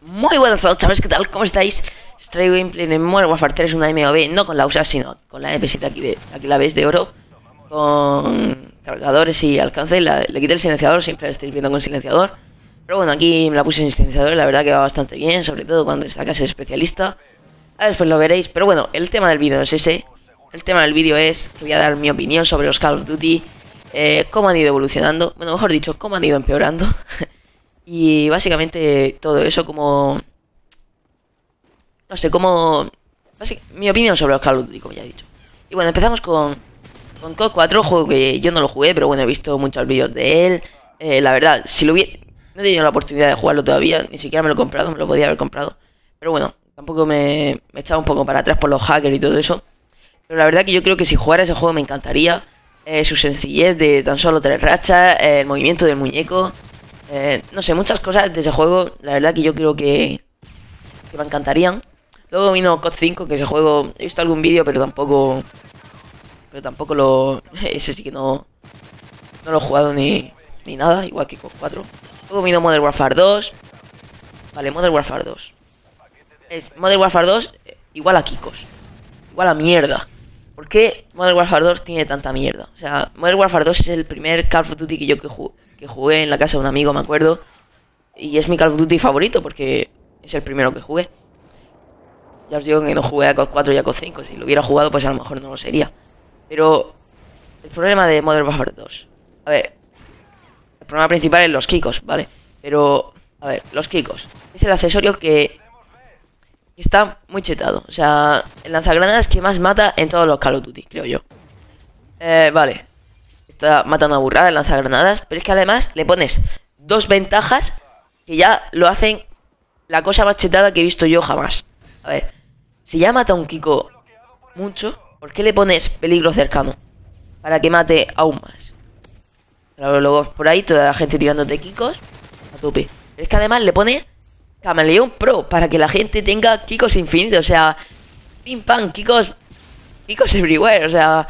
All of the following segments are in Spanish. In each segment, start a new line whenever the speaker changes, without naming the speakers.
Muy buenas a todos, chavales, ¿qué tal? ¿Cómo estáis? Os traigo gameplay de Modern Warfare 3, una MOB, no con la USA, sino con la MP7 aquí la veis de oro, con cargadores y alcance. Le quité el silenciador, siempre la estáis viendo con silenciador. Pero bueno, aquí me la puse sin silenciador y la verdad que va bastante bien, sobre todo cuando sacas el especialista. Después lo veréis, pero bueno, el tema del vídeo es ese. El tema del vídeo es que voy a dar mi opinión sobre los Call of Duty, cómo han ido evolucionando, bueno, mejor dicho, cómo han ido empeorando. Y básicamente todo eso como... No sé, como... Mi opinión sobre los Call of Duty, como ya he dicho. Y bueno, empezamos con COD 4, juego que yo no lo jugué, pero bueno, he visto muchos vídeos de él. La verdad, si lo hubiera... No he tenido la oportunidad de jugarlo todavía, ni siquiera me lo he comprado, me lo podía haber comprado. Pero bueno, tampoco me echaba un poco para atrás por los hackers y todo eso. Pero la verdad que yo creo que si jugara ese juego me encantaría. Su sencillez de tan solo 3 rachas, el movimiento del muñeco... no sé, muchas cosas de ese juego, la verdad que yo creo que me encantarían. Luego vino COD 5, que ese juego, he visto algún vídeo, pero tampoco lo... Ese sí que no lo he jugado ni nada, igual que COD 4. Luego vino Modern Warfare 2. Vale, Modern Warfare 2. Modern Warfare 2 igual a Kikos. Igual a mierda. ¿Por qué Modern Warfare 2 tiene tanta mierda? O sea, Modern Warfare 2 es el primer Call of Duty que yo jugué en la casa de un amigo, me acuerdo. Y es mi Call of Duty favorito porque es el primero que jugué. Ya os digo que no jugué a COD 4 y a COD 5. Si lo hubiera jugado, pues a lo mejor no lo sería. Pero el problema de Modern Warfare 2... A ver, el problema principal es los Kikos, ¿vale? Pero, a ver, los Kikos es el accesorio que está muy chetado. O sea, el lanzagranadas que más mata en todos los Call of Duty, creo yo. Vale. Está matando a burrada el lanzagranadas, pero es que además le pones dos ventajas que ya lo hacen la cosa más chetada que he visto yo jamás. A ver, si ya mata a un Kiko mucho, ¿por qué le pones peligro cercano? Para que mate aún más. Claro, luego por ahí toda la gente tirándote Kikos a tope. Pero es que además le pone Camaleón Pro para que la gente tenga Kikos infinitos. O sea, pim pam, Kikos everywhere, o sea...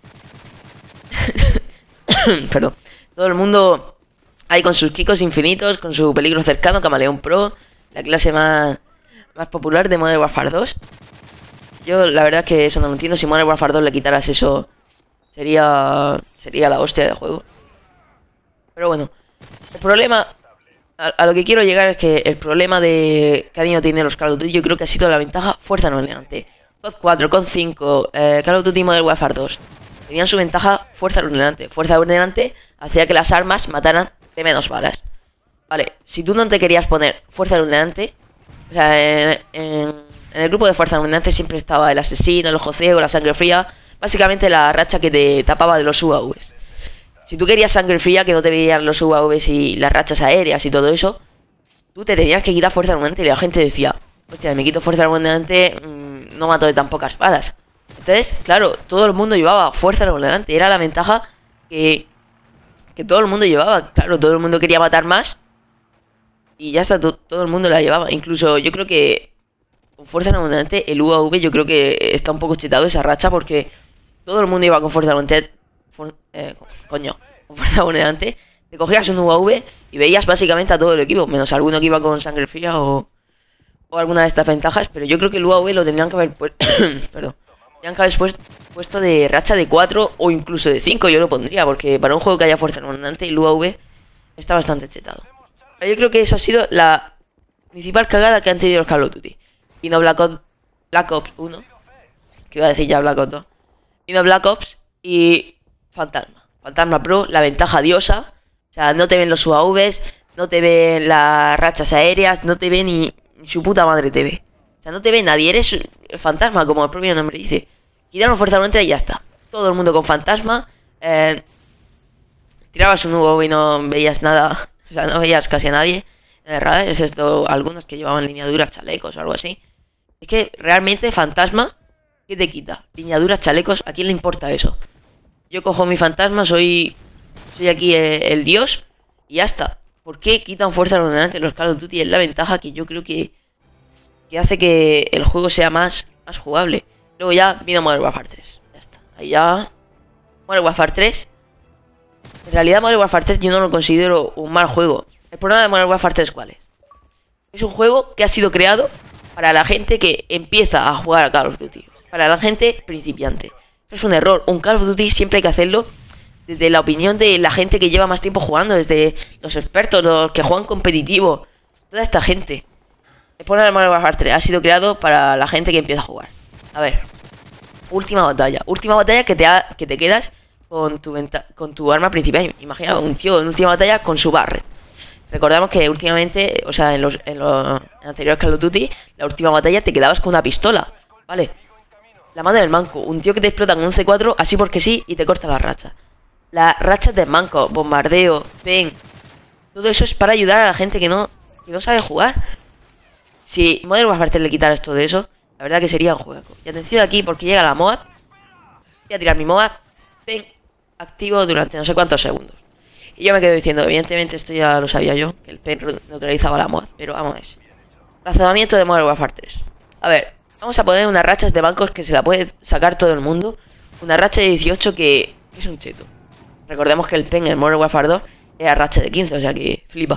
Perdón. Todo el mundo ahí con sus Kikos infinitos, con su peligro cercano, Camaleón Pro, la clase más popular de Modern Warfare 2. Yo la verdad es que eso no lo entiendo. Si Modern Warfare 2 le quitaras eso, sería la hostia del juego. Pero bueno, el problema, a lo que quiero llegar es que el problema que han ido teniendo los Call of Duty, yo creo que ha sido la ventaja fuerza no delante. COD 4, COD 5, Call of Duty Modern Warfare 2 tenían su ventaja fuerza delante. Fuerza delante hacía que las armas mataran de menos balas. Vale, si tú no te querías poner fuerza delante, o sea, en el grupo de fuerza delante siempre estaba el asesino, el ojo ciego, la sangre fría. Básicamente la racha que te tapaba de los UAVs. Si tú querías sangre fría, que no te veían los UAVs y las rachas aéreas y todo eso, tú te tenías que quitar fuerza delante y la gente decía, hostia, me quito fuerza delante, no mato de tan pocas balas. Entonces, claro, todo el mundo llevaba fuerza delante. Era la ventaja que todo el mundo llevaba. Claro, todo el mundo quería matar más. Y ya está, todo el mundo la llevaba. Incluso yo creo que con fuerza delante, el UAV yo creo que está un poco chetado esa racha. Porque todo el mundo iba con fuerza delante. Con fuerza delante. Te cogías un UAV y veías básicamente a todo el equipo. Menos alguno que iba con sangre fría o alguna de estas ventajas. Pero yo creo que el UAV lo tendrían que haber puesto... Perdón. Tendrían que haber puesto de racha de 4 o incluso de 5, yo lo pondría, porque para un juego que haya fuerza delante el UAV está bastante chetado. Pero yo creo que eso ha sido la principal cagada que han tenido los Call of Duty. Vino Black Ops 1, que iba a decir ya Black Ops 2. Vino Black Ops y Fantasma Pro, la ventaja diosa. O sea, no te ven los UAVs, no te ven las rachas aéreas, no te ve ni su puta madre te ve. O sea, no te ve nadie, eres el fantasma, como el propio nombre dice. Quitaron fuerza delante y ya está. Todo el mundo con fantasma. Tirabas un UAV y no veías nada. O sea, no veías casi a nadie. Es esto, algunos que llevaban lineaduras, chalecos o algo así. Es que realmente fantasma, ¿qué te quita? Lineaduras, chalecos, ¿a quién le importa eso? Yo cojo mi fantasma, soy aquí el dios y ya está. ¿Por qué quitan fuerza delante los Call of Duty? Es la ventaja que yo creo que hace que el juego sea más jugable. Luego ya vino Modern Warfare 3. Ya está. Ahí ya... Modern Warfare 3. En realidad Modern Warfare 3 yo no lo considero un mal juego. El problema de Modern Warfare 3, ¿cuál es? Es un juego que ha sido creado para la gente que empieza a jugar a Call of Duty. Para la gente principiante. Eso es un error. Un Call of Duty siempre hay que hacerlo desde la opinión de la gente que lleva más tiempo jugando. Desde los expertos, los que juegan competitivo. Toda esta gente. El Modern Warfare 3 ha sido creado para la gente que empieza a jugar. A ver. Última batalla. Última batalla que te quedas con tu arma principal. Imagina un tío en última batalla con su Barret. Recordamos que últimamente, o sea, en los anteriores Call of Duty, la última batalla te quedabas con una pistola, ¿vale? La mano del manco, un tío que te explota con un C4 así porque sí y te corta la racha. Las rachas de manco, bombardeo, pen, todo eso es para ayudar a la gente que no sabe jugar. Si Modern Warfare 3 le quitaras todo eso, la verdad que sería un juego. Y atención aquí porque llega la MOAB. Voy a tirar mi MOAB, pen, activo durante no sé cuántos segundos. Y yo me quedo diciendo, evidentemente esto ya lo sabía yo, que el pen neutralizaba la MOAB, pero vamos a ver. Razonamiento de Modern Warfare 3. A ver, vamos a poner unas rachas de bancos que se la puede sacar todo el mundo. Una racha de 18 que es un cheto. Recordemos que el pen en Modern Warfare 2 era racha de 15, o sea que flipa.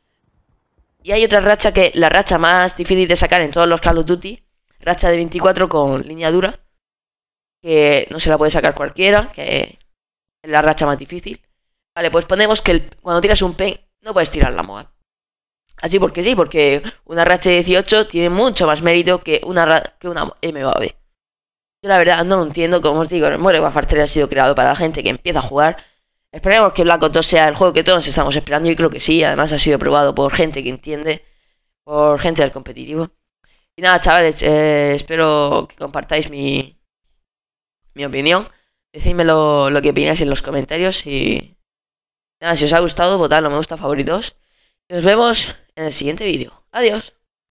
Y hay otra racha que la racha más difícil de sacar en todos los Call of Duty. Racha de 24 con línea dura. Que no se la puede sacar cualquiera, que es la racha más difícil. Vale, pues ponemos que cuando tiras un pen no puedes tirar la MOAB. Así porque sí, porque una racha de 18 tiene mucho más mérito que una MOAB. Yo la verdad no lo entiendo, como os digo, el Modern Warfare 3 ha sido creado para la gente que empieza a jugar. Esperemos que Black Ops 2 sea el juego que todos estamos esperando y creo que sí, además ha sido probado por gente que entiende, por gente del competitivo. Y nada, chavales, espero que compartáis mi opinión. Decidme lo que opináis en los comentarios y nada, si os ha gustado, votadlo me gusta favoritos. Y nos vemos en el siguiente vídeo. Adiós.